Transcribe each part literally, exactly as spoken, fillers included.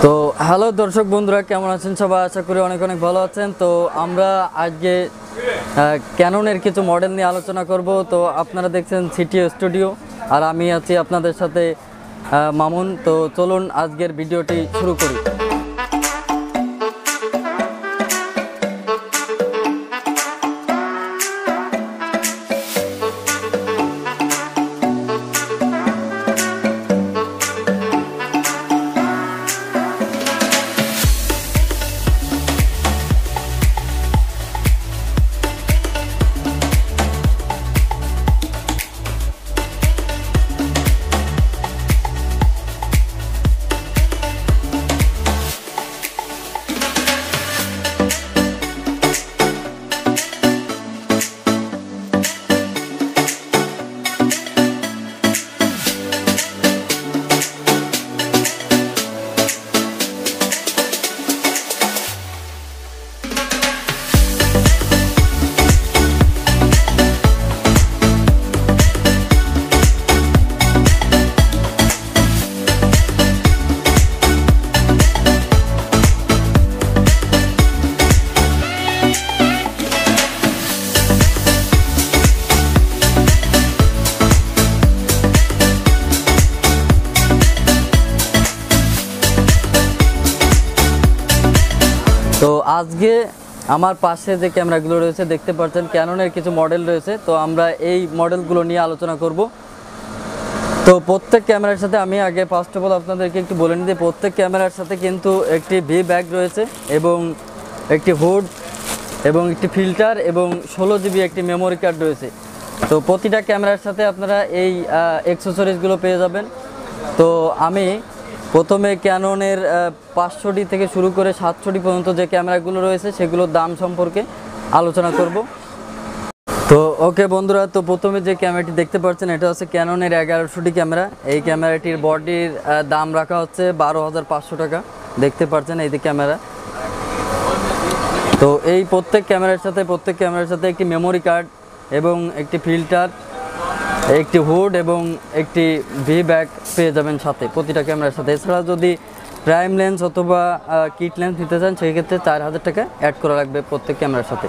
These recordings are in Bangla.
তো হ্যালো দর্শক বন্ধুরা, কেমন আছেন সবাই? আশা করি অনেক অনেক ভালো আছেন। তো আমরা আজকে ক্যাননের কিছু মডেল নিয়ে আলোচনা করব। তো আপনারা দেখছেন সিটি স্টুডিও, আর আমি আছি আপনাদের সাথে মামুন। তো চলুন আজকের ভিডিওটি শুরু করি। তো আজকে আমার পাশে যে ক্যামেরাগুলো রয়েছে দেখতে পাচ্ছেন, ক্যাননের কিছু মডেল রয়েছে। তো আমরা এই মডেলগুলো নিয়ে আলোচনা করব। তো প্রত্যেক ক্যামেরার সাথে আমি আগে ফার্স্ট অফ অল আপনাদেরকে একটু বলে নিই যে প্রত্যেক ক্যামেরার সাথে কিন্তু একটি ভি ব্যাগ রয়েছে এবং একটি হুড এবং একটি ফিল্টার এবং ষোলো জিবি একটি মেমোরি কার্ড রয়েছে। তো প্রতিটা ক্যামেরার সাথে আপনারা এই অ্যাক্সেসরিজগুলো পেয়ে যাবেন। তো আমি প্রথমে ক্যাননের পাঁচশোটি থেকে শুরু করে সাতশোটি পর্যন্ত যে ক্যামেরাগুলো রয়েছে সেগুলোর দাম সম্পর্কে আলোচনা করব। তো ওকে বন্ধুরা, তো প্রথমে যে ক্যামেরাটি দেখতে পাচ্ছেন এটা হচ্ছে ক্যাননের এগারোশোটি ক্যামেরা। এই ক্যামেরাটির বডির দাম রাখা হচ্ছে বারো হাজার পাঁচশো টাকা। দেখতে পাচ্ছেন এই যে ক্যামেরা। তো এই প্রত্যেক ক্যামেরার সাথে প্রত্যেক ক্যামেরার সাথে একটি মেমোরি কার্ড এবং একটি ফিল্টার, একটি হুড এবং একটি ভি ব্যাগ পেয়ে যাবেন সাথে প্রতিটা ক্যামেরার সাথে। এছাড়া যদি প্রাইম লেন্স অথবা কিট লেন্স নিতে চান সেক্ষেত্রে চার হাজার টাকা অ্যাড করা লাগবে প্রত্যেক ক্যামেরার সাথে।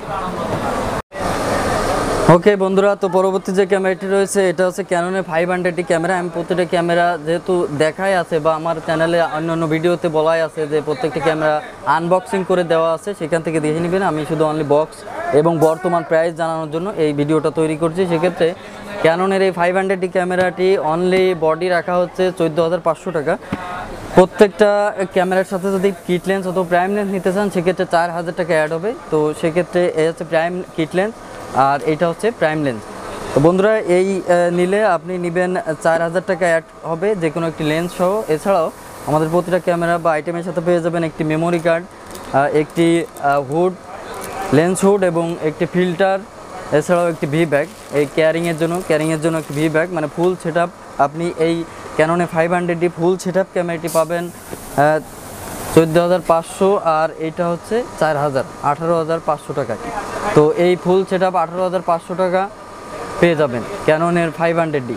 ওকে বন্ধুরা, তো পরবর্তী যে ক্যামেরাটি রয়েছে এটা হচ্ছে ক্যাননের ফাইভ হান্ড্রেডটি ক্যামেরা। আমি প্রত্যেকটা ক্যামেরা যেহেতু দেখাই আছে বা আমার চ্যানেলে অন্যান্য ভিডিওতে বলাই আছে যে প্রত্যেকটা ক্যামেরা আনবক্সিং করে দেওয়া আছে, সেখান থেকে দেখে নেবেন। আমি শুধু অনলি বক্স এবং বর্তমান প্রাইস জানানোর জন্য এই ভিডিওটা তৈরি করছি। সেক্ষেত্রে ক্যাননের এই ফাইভ হান্ড্রেডটি ক্যামেরাটি অনলি বডি রাখা হচ্ছে চোদ্দো হাজার পাঁচশো টাকা। প্রত্যেকটা ক্যামেরার সাথে যদি কিট লেন্স অথবা প্রাইম লেন্স নিতে চান সেক্ষেত্রে চার হাজার টাকা অ্যাড হবে। তো সেক্ষেত্রে এই হচ্ছে প্রাইম কিট লেন্স আর এটা হচ্ছে প্রাইম লেন্স। তো বন্ধুরা, এই নিলে আপনি নেবেন চার হাজার টাকা অ্যাড হবে যে কোনো একটি লেন্স সহ। এছাড়াও আমাদের প্রতিটা ক্যামেরা বা আইটেমের সাথে পেয়ে যাবেন একটি মেমোরি কার্ড, একটি হুড, লেন্স হুড এবং একটি ফিল্টার, এছাড়াও একটি ভি ব্যাগ। এই ক্যারিংয়ের জন্য ক্যারিংয়ের জন্য একটি ভি ব্যাগ, মানে ফুল সেট আপ। আপনি এই ক্যাননে ফাইভ হান্ড্রেডটি ফুল সেট আপ ক্যামেরাটি পাবেন চোদ্দো হাজার পাঁচশো, আর এটা হচ্ছে চার হাজার আঠারো হাজার পাঁচশো টাকা। তো এই ফুল সেট আপ আঠারো হাজার পাঁচশো টাকা পেয়ে যাবেন ক্যাননের ফাইভ হান্ড্রেডটি।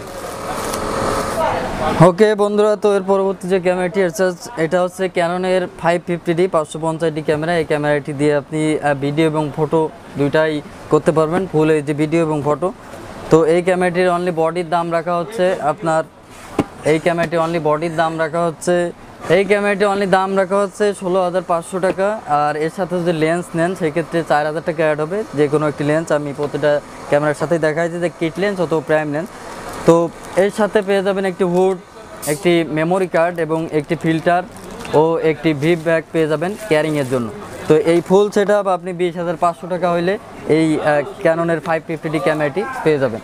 ওকে বন্ধুরা, তো এর পরবর্তী যে ক্যামেরাটি এটা হচ্ছে ক্যাননের ফাইভ ফিফটি ডি পাঁচশো পঞ্চাশটি ক্যামেরা। এই ক্যামেরাটি দিয়ে আপনি ভিডিও এবং ফটো দুইটাই করতে পারবেন, ফুল এই যে ভিডিও এবং ফটো। তো এই ক্যামেরাটির অনলি বডির দাম রাখা হচ্ছে আপনার এই ক্যামেরাটি অনলি বডির দাম রাখা হচ্ছে এই ক্যামেরাটি অনলি দাম রাখা হচ্ছে ষোলো হাজার পাঁচশো টাকা। আর এর সাথে যদি লেন্স নেন সেক্ষেত্রে চার হাজার টাকা অ্যাড হবে যে কোনো একটি লেন্স। আমি প্রতিটা ক্যামেরার সাথেই দেখাচ্ছি যে কিট লেন্স অথবা প্রাইম লেন্স। তো এর সাথে পেয়ে যাবেন একটি হুড, একটি মেমোরি কার্ড এবং একটি ফিল্টার ও একটি ভি ব্যাগ পেয়ে যাবেন ক্যারিংয়ের জন্য। তো এই ফুল সেট আপ আপনি বিশ হাজার পাঁচশো টাকা হইলে এই ক্যাননের ফাইভ ফিফটি ডি ক্যামেরাটি পেয়ে যাবেন।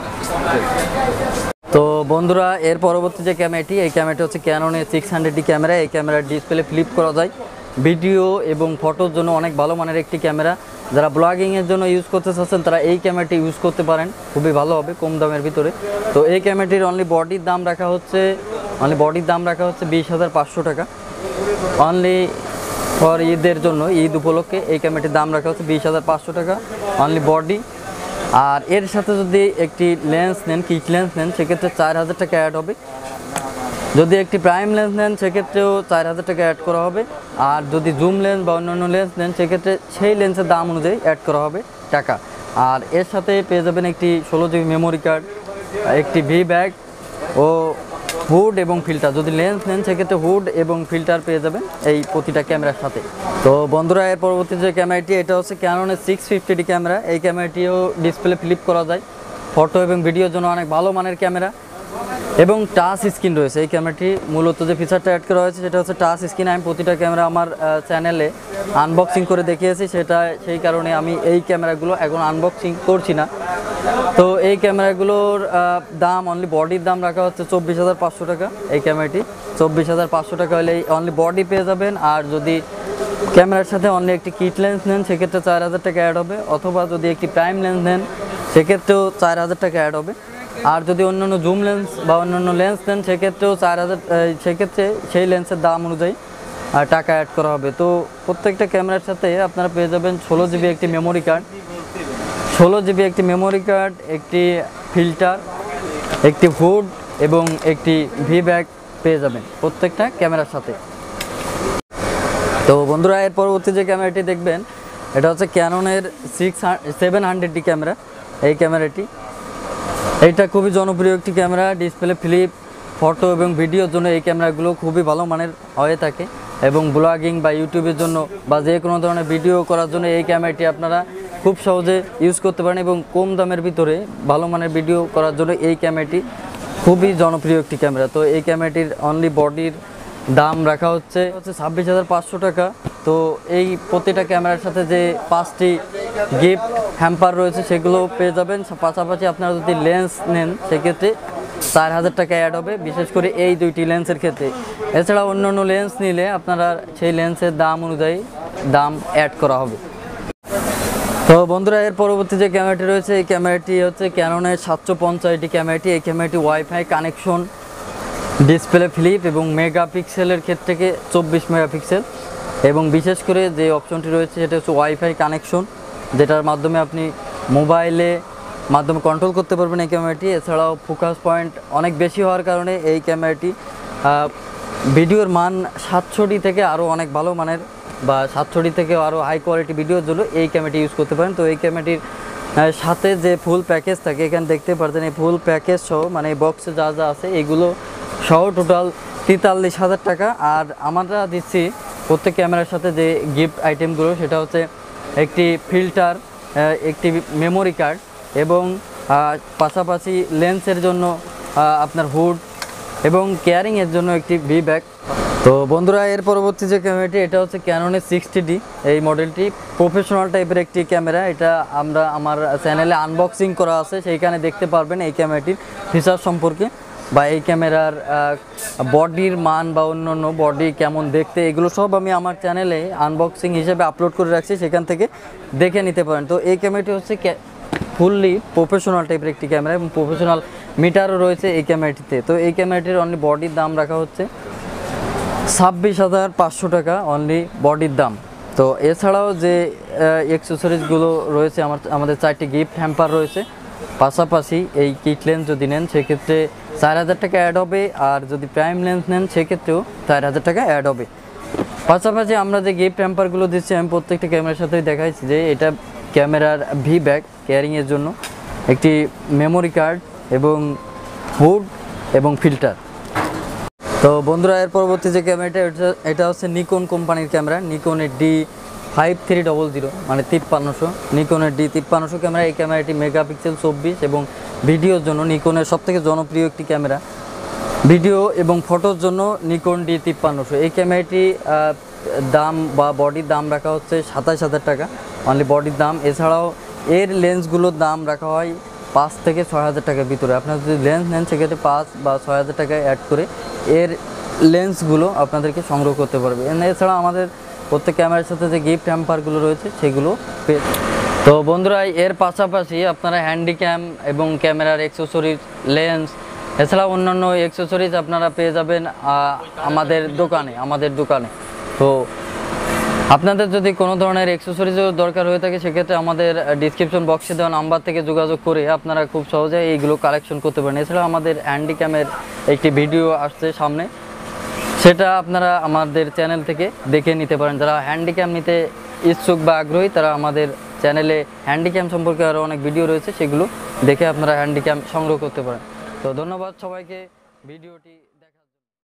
তো বন্ধুরা, এর পরবর্তী যে ক্যামেরাটি এই ক্যামেরাটি হচ্ছে ক্যাননের সিক্স হান্ড্রেডটি ক্যামেরা। এই ক্যামেরার ডিসপ্লে ফ্লিপ করা যায়, ভিডিও এবং ফটোর জন্য অনেক ভালো মানের একটি ক্যামেরা। যারা ব্লগিংয়ের জন্য ইউজ করতে চাচ্ছেন তারা এই ক্যামেরাটি ইউজ করতে পারেন, খুবই ভালো হবে কম দামের ভিতরে। তো এই ক্যামেরাটির অনলি বডির দাম রাখা হচ্ছে অনলি বডির দাম রাখা হচ্ছে বিশ হাজার পাঁচশো টাকা। অনলি ফর ঈদের জন্য, ঈদ উপলক্ষে এই ক্যামেরাটির দাম রাখা হচ্ছে বিশ হাজার পাঁচশো টাকা অনলি বডি। আর এর সাথে যদি একটি লেন্স নেন, কিট লেন্স নেন সেক্ষেত্রে চার হাজার টাকা অ্যাড হবে। যদি একটি প্রাইম লেন্স নেন সেক্ষেত্রেও চার হাজার টাকা অ্যাড করা হবে, আর যদি জুম লেন্স বা অন্যান্য লেন্স নেন সেক্ষেত্রে সেই লেন্সের দাম অনুযায়ী অ্যাড করা হবে টাকা। আর এর সাথে পেয়ে যাবেন একটি ষোলো জিবি মেমোরি কার্ড, একটি ভি ব্যাগ ও হুড এবং ফিল্টার। যদি লেন্স নেন সেক্ষেত্রে হুড এবং ফিল্টার পেয়ে যাবেন এই প্রতিটা ক্যামেরার সাথে। তো বন্ধুরা, এর পরবর্তী যে ক্যামেরাটি, এটা হচ্ছে ক্যাননের সিক্স ফিফটি ডি ক্যামেরা। এই ক্যামেরাটিও ডিসপ্লে ফ্লিপ করা যায়, ফটো এবং ভিডিওর জন্য অনেক ভালো মানের ক্যামেরা এবং টাচ স্ক্রিন রয়েছে। এই ক্যামেরাটি মূলত যে ফিচারটা অ্যাড করা হয়েছে সেটা হচ্ছে টাচ স্ক্রিন। আমি প্রতিটা ক্যামেরা আমার চ্যানেলে আনবক্সিং করে দেখিয়েছি, সেটা সেই কারণে আমি এই ক্যামেরাগুলো এখন আনবক্সিং করছি না। তো এই ক্যামেরাগুলোর দাম, অনলি বডির দাম রাখা হচ্ছে চব্বিশ হাজার পাঁচশো টাকা। এই ক্যামেরাটি চব্বিশ হাজার পাঁচশো টাকা হলে অনলি বডি পেয়ে যাবেন। আর যদি ক্যামেরার সাথে অনলি একটি কিট লেন্স নেন সেক্ষেত্রে চার হাজার টাকা অ্যাড হবে, অথবা যদি একটি প্রাইম লেন্স নেন সেক্ষেত্রেও চার হাজার টাকা অ্যাড হবে। আর যদি অন্যান্য জুম লেন্স বা অন্যান্য লেন্স নেন সেক্ষেত্রেও চার হাজার সেক্ষেত্রে সেই লেন্সের দাম অনুযায়ী টাকা অ্যাড করা হবে। তো প্রত্যেকটা ক্যামেরার সাথে আপনারা পেয়ে যাবেন ষোলো জিবি একটি মেমোরি কার্ড, ষোলো জিবি একটি মেমোরি কার্ড, একটি ফিল্টার, একটি হুড এবং একটি ভি ব্যাগ পেয়ে যাবেন প্রত্যেকটা ক্যামেরার সাথে। তো বন্ধুরা, এর পরবর্তী যে ক্যামেরাটি দেখবেন এটা হচ্ছে ক্যাননের six seven hundred D camera. এই ক্যামেরাটি এইটা খুবই জনপ্রিয় একটি ক্যামেরা, ডিসপ্লে ফ্লিপ, ফটো এবং ভিডিওর জন্য এই ক্যামেরাগুলো খুবই ভালো মানের হয়ে থাকে এবং ব্লগিং বা ইউটিউবের জন্য বা যে কোনো ধরনের ভিডিও করার জন্য এই ক্যামেরাটি আপনারা খুব সহজে ইউজ করতে পারেন এবং কম দামের ভিতরে ভালো মানের ভিডিও করার জন্য এই ক্যামেরাটি খুবই জনপ্রিয় একটি ক্যামেরা। তো এই ক্যামেরাটির অনলি বডির দাম রাখা হচ্ছে হচ্ছে ছাব্বিশ হাজার পাঁচশো টাকা। তো এই প্রতিটা ক্যামেরার সাথে যে পাঁচটি গিফট হ্যাম্পার রয়েছে সেগুলো পেয়ে যাবেন। পাশাপাশি আপনারা যদি লেন্স নেন সেক্ষেত্রে চার হাজার টাকা অ্যাড হবে, বিশেষ করে এই দুইটি লেন্সের ক্ষেত্রে। এছাড়া অন্য অন্য লেন্স নিলে আপনারা সেই লেন্সের দাম অনুযায়ী দাম অ্যাড করা হবে। তো বন্ধুরা, এর পরবর্তী যে ক্যামেরাটি রয়েছে এই ক্যামেরাটি হচ্ছে ক্যাননের সাতশো পঞ্চাশটি ক্যামেরাটি। এই ক্যামেরাটি ওয়াইফাই কানেকশন, ডিসপ্লে ফ্লিপ এবং মেগাপিক্সেলের ক্ষেত্রে চব্বিশ মেগাপিক্সেল এবং বিশেষ করে যে অপশনটি রয়েছে সেটা হচ্ছে ওয়াইফাই কানেকশন, যেটার মাধ্যমে আপনি মোবাইলে মাধ্যমে কন্ট্রোল করতে পারবেন এই ক্যামেরাটি। এছাড়াও ফোকাস পয়েন্ট অনেক বেশি হওয়ার কারণে এই ক্যামেরাটি ভিডিওর মান সাতশোটি থেকে আরও অনেক ভালো মানের বা সাতশোটি থেকে আরও হাই কোয়ালিটি ভিডিওর জন্য এই ক্যামেরাটি ইউজ করতে পারেন। তো এই ক্যামেরাটির সাথে যে ফুল প্যাকেজ থাকে এখানে দেখতে পাচ্ছেন, এই ফুল প্যাকেজ সহ মানে এই বক্সে যা যা আছে এইগুলো সহ টোটাল তেতাল্লিশ হাজার টাকা। আর আমরা দিচ্ছি প্রত্যেক ক্যামেরার সাথে যে গিফট আইটেমগুলো সেটা হচ্ছে একটি ফিল্টার, একটি মেমোরি কার্ড এবং পাশাপাশি লেন্সের জন্য আপনার হুড এবং কেয়ারিংয়ের জন্য একটি ভি ব্যাগ। তো বন্ধুরা, এর পরবর্তী যে ক্যামেরাটি এটা হচ্ছে ক্যাননের সিক্সটি ডি। এই মডেলটি প্রফেশনাল টাইপের একটি ক্যামেরা। এটা আমরা আমার চ্যানেলে আনবক্সিং করা আছে, সেইখানে দেখতে পারবেন এই ক্যামেরাটির ফিচার সম্পর্কে বা এই ক্যামেরার বডির মান বা অন্য অন্য বডি কেমন দেখতে, এগুলো সব আমি আমার চ্যানেলে আনবক্সিং হিসেবে আপলোড করে রাখছি, সেখান থেকে দেখে নিতে পারেন। তো এই ক্যামেরাটি হচ্ছে ফুললি প্রফেশনাল টাইপের একটি ক্যামেরা এবং প্রফেশনাল মিটারও রয়েছে এই ক্যামেরাটিতে। তো এই ক্যামেরাটির অনলি বডির দাম রাখা হচ্ছে ছাব্বিশ হাজার পাঁচশো টাকা অনলি বডির দাম। তো এছাড়াও যে অ্যাক্সেসরিজগুলো রয়েছে আমার আমাদের চারটি গিফট হ্যাম্পার রয়েছে, পাশাপাশি এই কিট লেন্স যদি নেন সেক্ষেত্রে চার হাজার টাকা অ্যাড হবে, আর যদি প্রাইম লেন্স নেন সেক্ষেত্রেও চার হাজার টাকা অ্যাড হবে। পাশাপাশি আমরা যে গিফট হ্যাম্পারগুলো দিচ্ছি আমি প্রত্যেকটা ক্যামেরার সাথেই দেখাইছি যে এটা ক্যামেরার ভি ব্যাগ কেয়ারিংয়ের জন্য, একটি মেমোরি কার্ড এবং হুড এবং ফিল্টার। তো বন্ধুরা, এর পরবর্তী যে ক্যামেরাটা এটা হচ্ছে নিকন কোম্পানির ক্যামেরা, নিকনের D five three double zero মানে তিপ্পান্নশো, নিকনের ডি তিপ্পান্নশো ক্যামেরা। এই ক্যামেরাটি মেগাপিক্সেল চব্বিশ এবং ভিডিওর জন্য নিকনের সবথেকে জনপ্রিয় একটি ক্যামেরা, ভিডিও এবং ফটোর জন্য নিকন ডি তিপ্পান্নশো। এই ক্যামেরাটি দাম বা বডির দাম রাখা হচ্ছে সাতাশ হাজার টাকা অনলি বডির দাম। এছাড়াও এর লেন্সগুলোর দাম রাখা হয় পাঁচ থেকে ছয় হাজার টাকার ভিতরে। আপনারা যদি লেন্স নেন সেক্ষেত্রে পাঁচ বা ছয় হাজার টাকায় অ্যাড করে এর লেন্সগুলো আপনাদেরকে সংগ্রহ করতে পারবে। এছাড়া আমাদের প্রত্যেক ক্যামেরার সাথে যে গিফট হ্যাম্পারগুলো রয়েছে সেগুলো পেয়ে। তো বন্ধুরা, এর পাশাপাশি আপনারা হ্যান্ডিক্যাম এবং ক্যামেরার অ্যাক্সেসরিজ, লেন্স এছাড়া অন্যান্য অ্যাক্সেসরিজ আপনারা পেয়ে যাবেন আমাদের দোকানে আমাদের দোকানে তো আপনাদের যদি কোনো ধরনের অ্যাক্সেসরিজের দরকার হয়ে থাকে সেক্ষেত্রে আমাদের ডিসক্রিপশন বক্সে দেওয়া নাম্বার থেকে যোগাযোগ করে আপনারা খুব সহজে এইগুলো কালেকশন করতে পারেন। এছাড়া আমাদের হ্যান্ডিক্যামের একটি ভিডিও আসছে সামনে, সেটা আপনারা আমাদের চ্যানেল থেকে দেখে নিতে পারেন। যারা হ্যান্ডিক্যাম নিতে ইচ্ছুক বা আগ্রহী তারা আমাদের চ্যানেলে হ্যান্ডিক্যাম সম্পর্কে আরও অনেক ভিডিও রয়েছে, সেগুলো দেখে আপনারা হ্যান্ডিক্যাম সংগ্রহ করতে পারেন। তো ধন্যবাদ সবাইকে ভিডিওটি